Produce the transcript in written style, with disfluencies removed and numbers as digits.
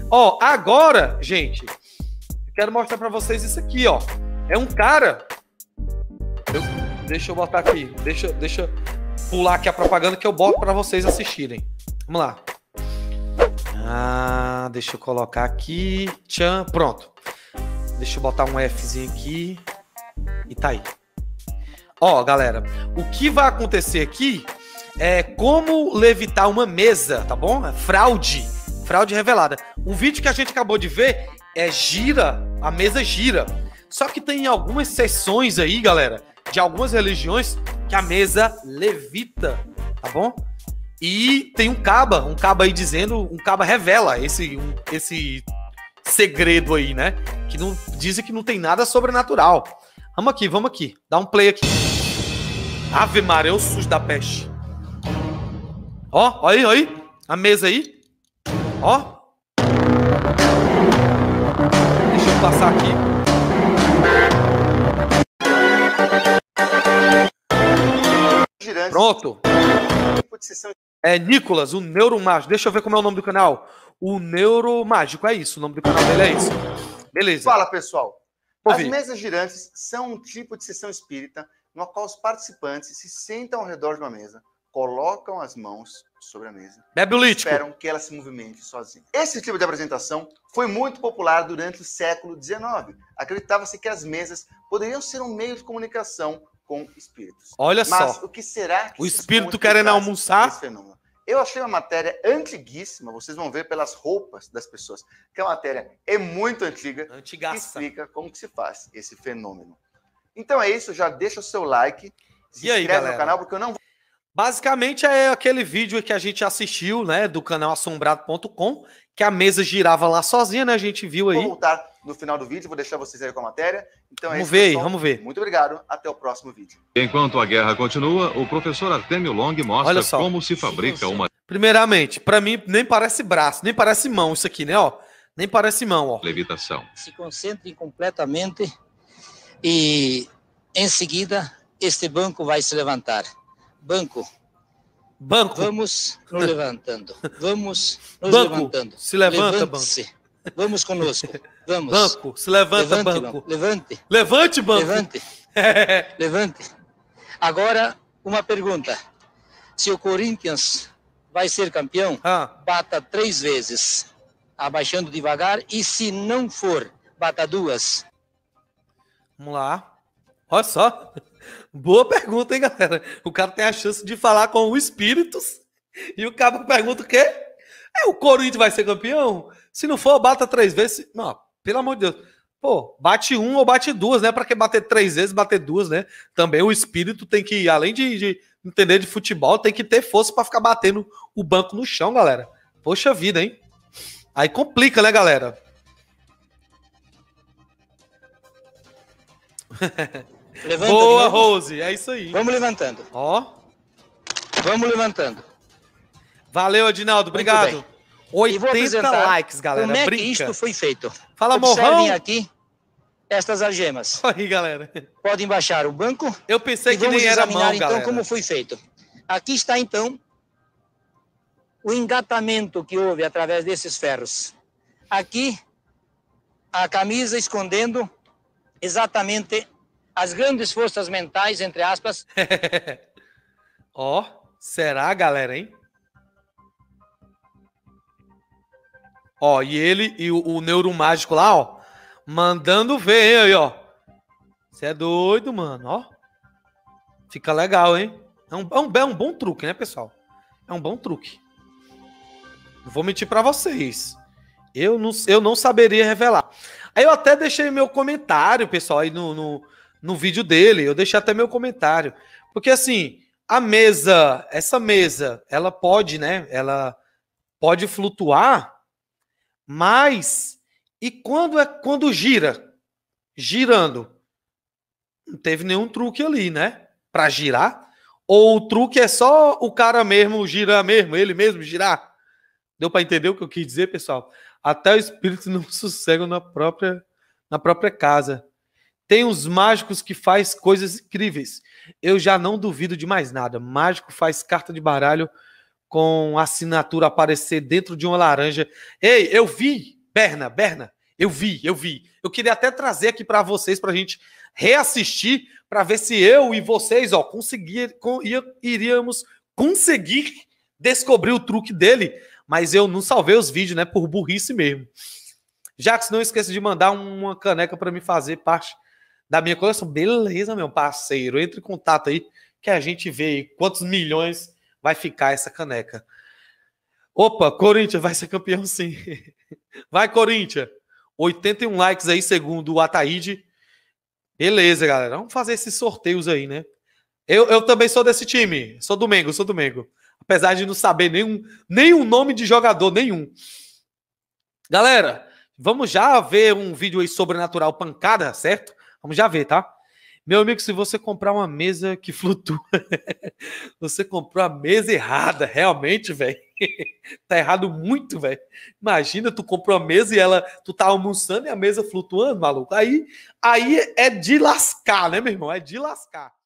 Ó, agora, gente, eu quero mostrar pra vocês isso aqui, ó. É um cara... Deixa eu botar aqui. Deixa eu pular aqui a propaganda que eu boto pra vocês assistirem. Vamos lá. Deixa eu colocar aqui. Tchan, pronto. Deixa eu botar um Fzinho aqui. E tá aí. Ó, galera, o que vai acontecer aqui é como levitar uma mesa, tá bom? Fraude revelada. O vídeo que a gente acabou de ver a mesa gira. Só que tem algumas seções aí, galera, de algumas religiões que a mesa levita, tá bom? E tem um caba aí dizendo, um caba revela esse segredo aí, né? Que não dizem que não tem nada sobrenatural. Vamos aqui. Dá um play aqui. Ave Maria, o sujo da peste. Ó, olha aí. A mesa aí. Ó. Deixa eu passar aqui. Pronto. É Nicolas, o Neuromágico. Deixa eu ver como é o nome do canal. O Neuromágico, é isso. O nome do canal dele é isso. Beleza. Fala, pessoal. As mesas girantes são um tipo de sessão espírita no qual os participantes se sentam ao redor de uma mesa, colocam as mãos sobre a mesa e esperam que ela se movimente sozinha. Esse tipo de apresentação foi muito popular durante o século XIX. Acreditava-se que as mesas poderiam ser um meio de comunicação com espíritos. Olha só. Mas o que será que o espírito querendo almoçar? Esse fenômeno? Eu achei uma matéria antiguíssima, vocês vão ver pelas roupas das pessoas, que a matéria é muito antiga, que explica como que se faz esse fenômeno. Então é isso, já deixa o seu like, se inscreve no canal, porque eu não vou... Basicamente é aquele vídeo que a gente assistiu, né, do canal assombrado.com, que a mesa girava lá sozinha, né, a gente viu aí. Vou voltar no final do vídeo, vou deixar vocês aí com a matéria. Então vamos ver, pessoal. Vamos ver. Muito obrigado, até o próximo vídeo. Enquanto a guerra continua, o professor Artêmio Long mostra como se fabrica uma... Primeiramente, para mim nem parece braço, nem parece mão isso aqui, né, ó. Nem parece mão, ó. Levitação. Se concentrem completamente e em seguida este banco vai se levantar. Banco. Vamos nos levantando. Vamos nos levantando. Se levanta, banco. Vamos conosco. Vamos. Banco. Se levanta, levante, banco. Levante. Levante, banco. Levante. Levante. Agora, uma pergunta. Se o Corinthians vai ser campeão, bata 3 vezes, abaixando devagar. E se não for, bata 2. Vamos lá. Olha só. Boa pergunta, hein, galera? O cara tem a chance de falar com os espíritos e o cara pergunta o quê? O Corinthians vai ser campeão? Se não for, bata 3 vezes. Não, pelo amor de Deus. Pô, bate 1 ou bate 2, né? Pra que bater 3 vezes, bater 2, né? Também o espírito tem que, além de entender de futebol, tem que ter força pra ficar batendo o banco no chão, galera. Poxa vida, hein? Aí complica, né, galera? Levanta. Boa, Rose, é isso aí. Vamos levantando. Ó. Vamos levantando. Valeu, Adinaldo, obrigado. 80 likes, galera. Como é que isto foi feito? Fala, Morrão. Aqui estas algemas. Aí, galera. Podem baixar o banco. Eu pensei que nem era mão, então, galera. Como foi feito. Aqui está, então, o engatamento que houve através desses ferros. Aqui, a camisa escondendo exatamente as grandes forças mentais, entre aspas. Ó, será, galera, hein? Ó, e ele e o neuromágico lá, ó, mandando ver, hein, aí, ó. Você é doido, mano, ó. Fica legal, hein? É um bom truque, né, pessoal? É um bom truque. Não vou mentir pra vocês. Eu não saberia revelar. Aí eu até deixei meu comentário, pessoal, aí no vídeo dele. Eu deixei até meu comentário. Porque, assim, essa mesa, ela pode, né? Ela pode flutuar, mas... E quando girando, não teve nenhum truque ali, né? Pra girar. Ou o truque é só o cara mesmo girar mesmo, ele mesmo girar. Deu pra entender o que eu quis dizer, pessoal? Até o espírito não sossega na própria casa. Tem os mágicos que faz coisas incríveis. Eu já não duvido de mais nada. Mágico faz carta de baralho com assinatura aparecer dentro de uma laranja. Ei, eu vi Berna, eu vi. Eu queria até trazer aqui para vocês, pra gente reassistir, para ver se eu e vocês, ó, iríamos conseguir descobrir o truque dele, mas eu não salvei os vídeos, né, por burrice mesmo. Jax, não esqueça de mandar uma caneca para me fazer parte da minha coleção. Beleza, meu parceiro, entre em contato aí, que a gente vê quantos milhões vai ficar essa caneca. Opa, Corinthians vai ser campeão sim. Vai, Corinthians. 81 likes aí, segundo o Ataíde. Beleza, galera. Vamos fazer esses sorteios aí, né? Eu também sou desse time. Sou do Mengo. Apesar de não saber nenhum nome de jogador, nenhum. Galera, vamos já ver um vídeo aí sobrenatural pancada, certo? Vamos já ver, tá? Meu amigo, se você comprar uma mesa que flutua, você comprou a mesa errada, realmente, velho. Tá errado muito, velho. Imagina, tu comprou a mesa e tu tá almoçando e a mesa flutuando, maluco. Aí é de lascar, né, meu irmão? É de lascar.